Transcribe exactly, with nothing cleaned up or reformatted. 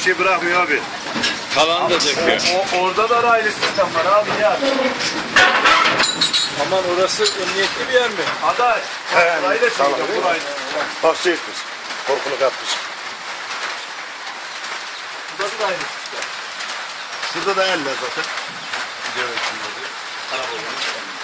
şey bırakmıyor abi. Kalanı da döküyor. O, o, orada da aynı sistem var abi ya. Aman orası emniyetli bir yer mi? Aday. He, Burayı da tamam, çekeceğim, değil mi? burayı. Bak şey etmiş. Korkunu kapmış. Burası da aynı sistem. Şurada da elle zaten. Gidiyor şimdi. Araba